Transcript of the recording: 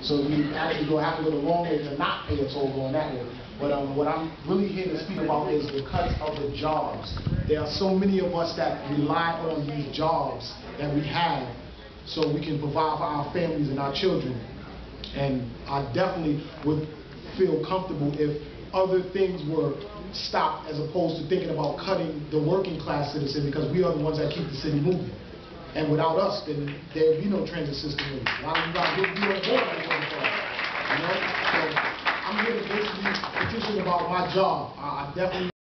So you actually have to go the long way to not pay a toll going that way. But what I'm really here to speak about is the cuts of the jobs. There are so many of us that rely on these jobs that we have so we can provide for our families and our children. And I definitely would feel comfortable if other things were stopped as opposed to thinking about cutting the working class citizen, because we are the ones that keep the city moving. And without us, then there would be no transit system. A lot of you guys would be on board with working class. You know? So I'm here to basically petition about my job. I definitely